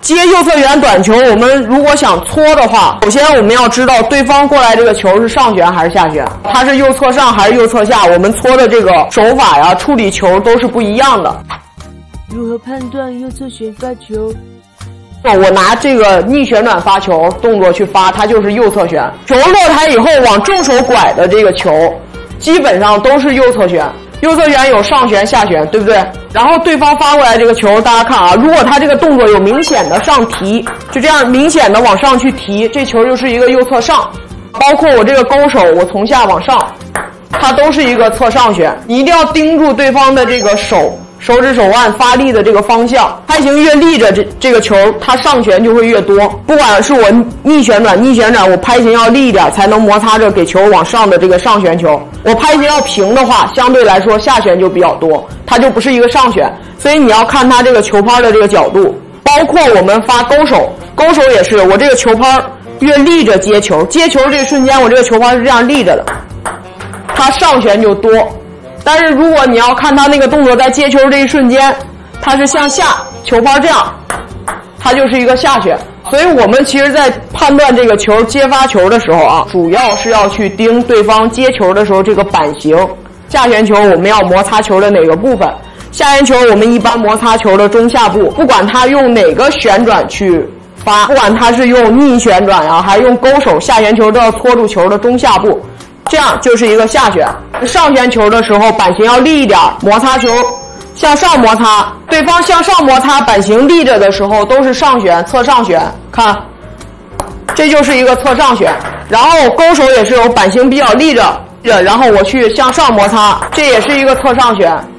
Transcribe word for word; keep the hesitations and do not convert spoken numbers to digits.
接右侧旋短球，我们如果想搓的话，首先我们要知道对方过来这个球是上旋还是下旋，它是右侧上还是右侧下，我们搓的这个手法呀、处理球都是不一样的。 如何判断右侧旋发球？ 我拿这个逆旋转发球动作去发，它就是右侧旋。球落台以后往正手拐的这个球，基本上都是右侧旋。右侧旋有上旋下旋，对不对？然后对方发过来这个球，大家看啊，如果他这个动作有明显的上提，就这样明显的往上去提，这球就是一个右侧上。包括我这个勾手，我从下往上，它都是一个侧上旋。你一定要盯住对方的这个手。手指手腕发力的这个方向，拍形越立着，这这个球它上旋就会越多。不管是我逆旋转，逆旋转我拍形要立一点，才能摩擦着给球往上的这个上旋球。我拍形要平的话，相对来说下旋就比较多，它就不是一个上旋。所以你要看它这个球拍的这个角度，包括我们发勾手，勾手也是，我这个球拍越立着接球，接球这一瞬间我这个球拍是这样立着的，它上旋就多。但是如果你要看他那个动作在接球这一瞬间，他是向下，球拍这样，它就是一个下旋。所以我们其实在判断这个球接发球的时候啊，主要是要去盯对方接球的时候这个板型。下旋球我们要摩擦球的哪个部分，下旋球我们一般摩擦球的中下部，不管他用哪个旋转去发，不管他是用逆旋转啊，还是用勾手，下旋球都要搓住球的中下部。这样就是一个下旋。上旋球的时候板型要立一点，摩擦球向上摩擦，对方向上摩擦，板型立着的时候都是上旋，侧上旋，看这就是一个侧上旋。然后勾手也是有板型比较立着，然后我去向上摩擦，这也是一个侧上旋。